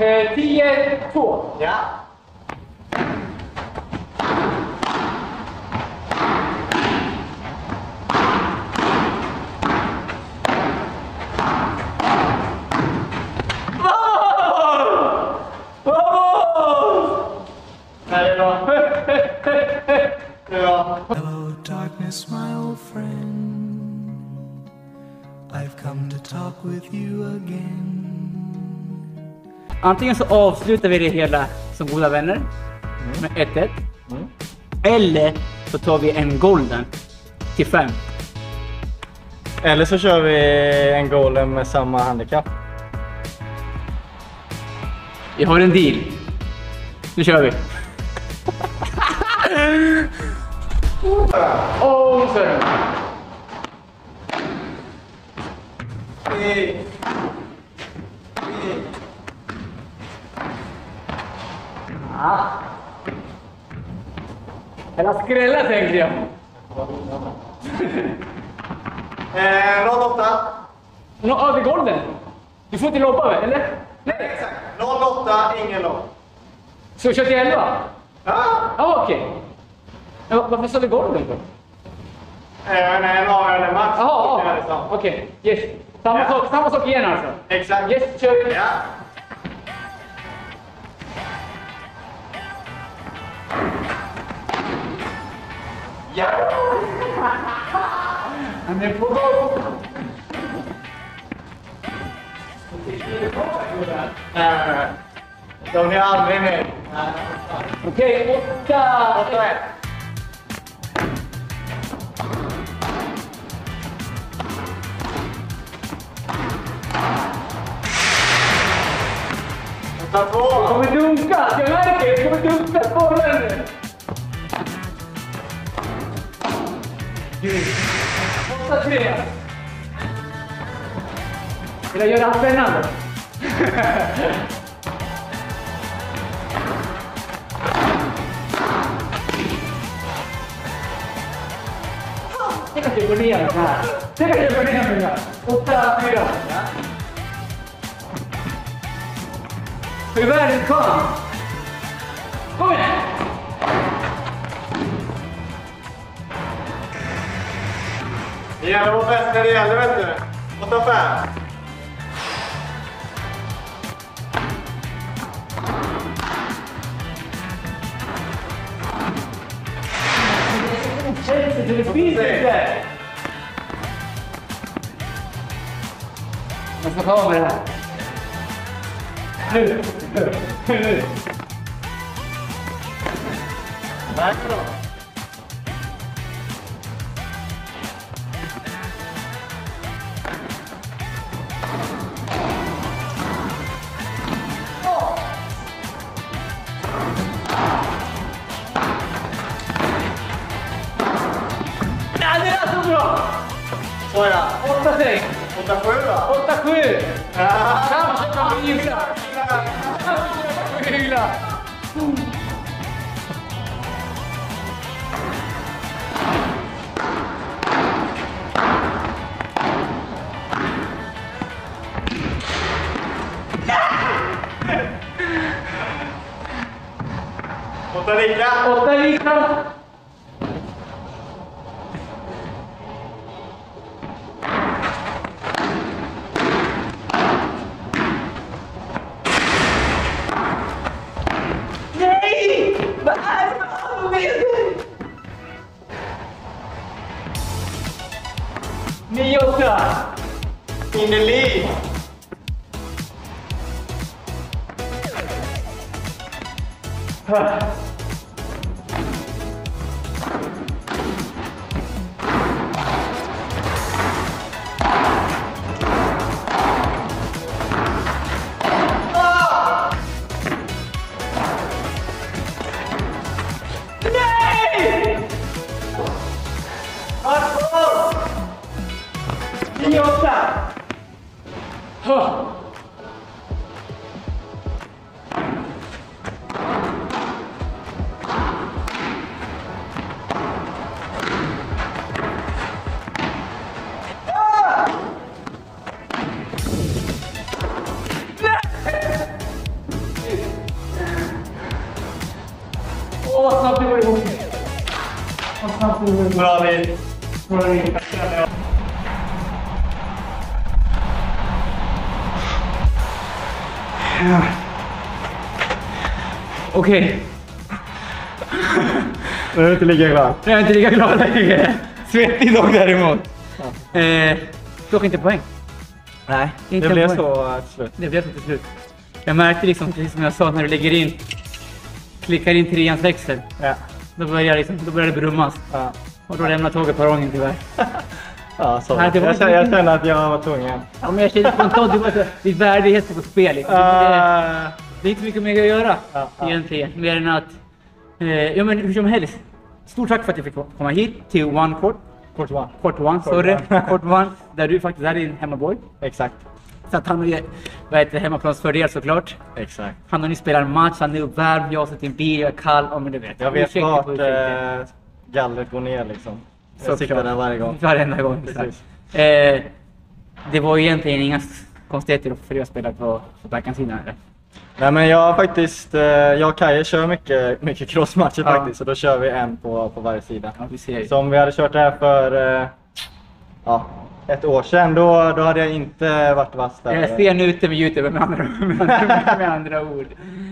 10-2. Ja. Hello, darkness, my old friend. I've come to talk with you again. Antingen så avslutar vi det hela som goda vänner med 1-1. Eller så tar vi en golden till 5. Eller så kör vi en golden med samma handikapp. Vi har en deal. Nu kör vi. Åh, så är det. Eller skrälla tänkte jag. 08. Ja, det är golden. Du får inte lobba, eller? Nej, exakt. 08, ingen lopp. Så kör till 11? Ja. Ja, okej. Varför sa du golden då? Nej, en avgörande match. Jaha, okej. Yes. Samma sak igen alltså? Exakt. Yes, kör vi. Ja. Ja. Han är på gång. De är aldrig med. Okej, 8. 8-1. Det kommer dunka. Jag märker det. kommer dunka bollen nu. 8-3. Vill jag göra det spännande? Tänk att jag går ner så här. Tänk att jag går ner så här. 8-4. Hur är världens chans? Kom igen! Det gäller att vara bäst när det gäller, vet du. 8-5. Det finns inte! Jag ska ta med det här. Nu! Nu! Tack då. Nej, det är så bra! Så ja. 8-6. 8-7 då. 8-7. Ja. Kanske kan vi yvla. Kanske kan vi yvla. Åtta lika. 8 lika. Nej! Vad är det med dig? 9-8. In the lead. Nej! 9-8. Åh, snabbt det var igång. Bra vid. Okej. Nu är du inte lika glad. Jag är inte lika glad längre. Svettig dock däremot. Dock inte poäng. Nej, Inte det blev poäng. så till slut. Det blev så till slut. Jag märkte liksom, precis som jag sa, när du lägger in, klickar in 3ans växel. Ja. Då börjar det brummas. Ja. Och då lämnar tåget perrongen tyvärr. Ja, så. Nej, det var Jag inte- kände att jag var tvungen. Ja, men jag kände spontant att ditt värdighet står på spel. Liksom. Det är inte mycket mer att göra egentligen. Mer än att, ja men hur som helst. Stort tack för att jag fick komma hit till One Court. Court One, sorry. Court One, där du faktiskt är din hemmaboy. Exakt. Så att han har ju, vad heter det, hemmaplansfördel såklart. Exakt. Han har nu spelat en match, han är uppvärmd, jag sitter i en bil, jag är kall. Ja, men du vet. Jag vet Ursäkta vart på ursäkta. gallret går ner liksom. Jag Såklart. sitter där varje gång. Varenda gång. Precis. Det var ju egentligen inga konstigheter för dig att spela på backhand-sidan eller? Nej men jag faktiskt, jag och Kaje kör mycket crossmatcher Ja. faktiskt. Så då kör vi en på varje sida. Ja, vi ser. Så om vi hade kört det här för ett år sedan, då hade jag inte varit vass där. Jag ser nu ute med YouTube med andra ord.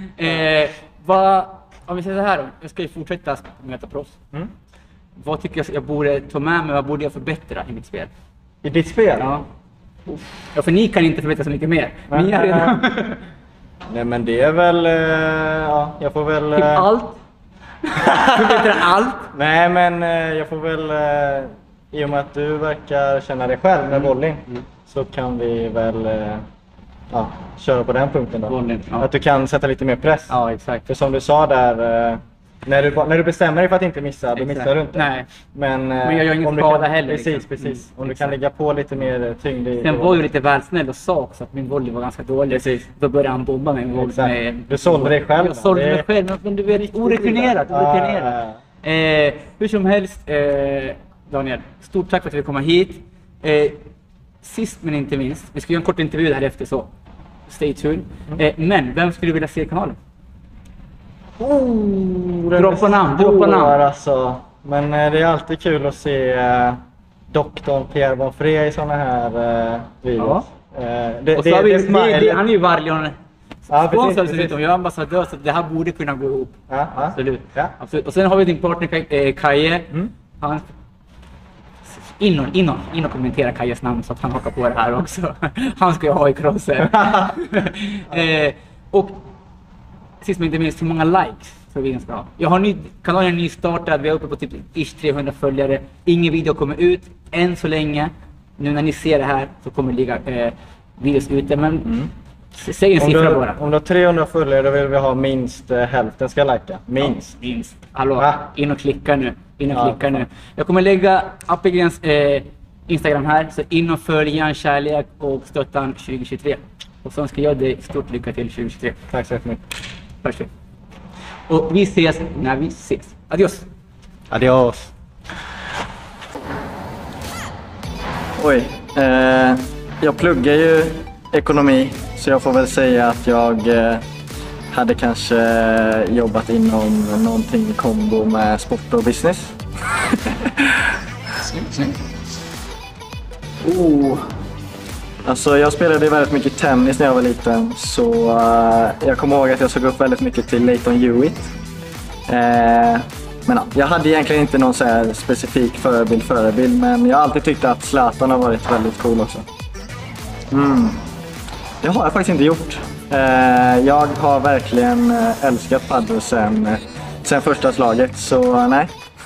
Om vi säger så här då, jag ska ju fortsätta möta proffs. Mm. Vad tycker jag borde ta med mig, vad borde jag förbättra i mitt spel? I ditt spel? Ja. Ja, för ni kan inte förbättra så mycket mer. Ni är redan... Nej men det är väl, jag får väl... Typ allt. Förbättra allt. Nej men jag får väl, i och med att du verkar känna dig själv med volley, så kan vi väl köra på den punkten då. Volley, ja. Att du kan sätta lite mer press. Ja, exakt. För som du sa där, när du bestämmer dig för att inte missa, då missar du inte. Nej. Men jag gör ingen om du skada kan, heller, Precis, liksom. precis. Om du Exakt. kan lägga på lite mer tyngd i... Sen var ju lite väl snäll och sa också att min volley var ganska dålig. Precis. Då började han bomba mig med volley. Exakt. Du sålde dig själv. Jag sålde Det- mig själv, men du vet, orutinerat. Hur som helst, Daniel, stort tack för att vi kom hit. Sist men inte minst, vi ska göra en kort intervju därefter, så stay tuned. Men vem skulle du vilja se i kanalen? Droppa namn. Alltså. Men det är alltid kul att se doktorn Pierre Bonfré i såna här videos. Och så har vi, smile. han är ju Varlion. Ja, Sponsor precis. dessutom, jag är ambassadör, så det här borde kunna gå ihop. Ja. Absolut. Ja. Absolut. Och sen har vi din partner Kaje. Han in och kommentera Kajes namn så att han hakar på det här också. Han ska ju ha i crossen. Och sist men inte minst, hur många likes tror vi ska ha? Kanalen är nystartad, vi är uppe på typ 300 följare. Ingen video kommer ut än så länge. Nu när ni ser det här så kommer det ligga videos ute, men säg en siffra bara. Om du har 300 följare, då vill vi ha minst hälften ska lajka. Minst. Ja, minst. Hallå, Va? in och klicka nu. Ja. Jag kommer lägga Apelgrens Instagram här, så in och följ, ge en kärlek och stötta 2023. Och så ska jag dig stort lycka till 2023. Tack så jättemycket. Perfekt. Och vi ses när vi ses. Adios! Adios. Oj, jag pluggar ju ekonomi, så jag får väl säga att jag hade kanske jobbat inom någonting i kombo med sport och business. Snyggt. Alltså jag spelade väldigt mycket tennis när jag var liten, så jag kommer ihåg att jag såg upp väldigt mycket till Leighton Hewitt. Men ja, jag hade egentligen inte någon så här specifik förebild, men jag har alltid tyckt att Zlatan har varit väldigt cool också. Det har jag faktiskt inte gjort. Jag har verkligen älskat padel sen första slaget, så nej.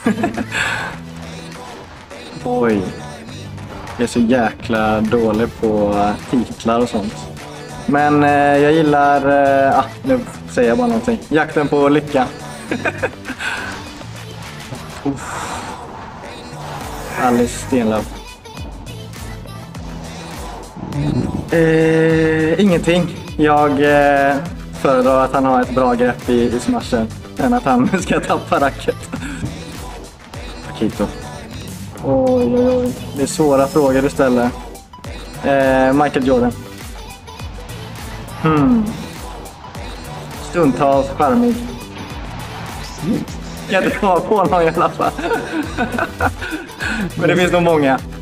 Oj. Jag är så jäkla dålig på titlar och sånt. Men jag gillar, nu säger jag bara någonting. Jakten på lycka. Alice Stenlöf. Ingenting. Jag föredrar att han har ett bra grepp i smashen än att han ska tappa racket. Paquito. Oj. Det är svåra frågor du ställer. Michael Jordan. Stundtals charmig. Kan inte komma på någon i alla fall. Men det finns nog många.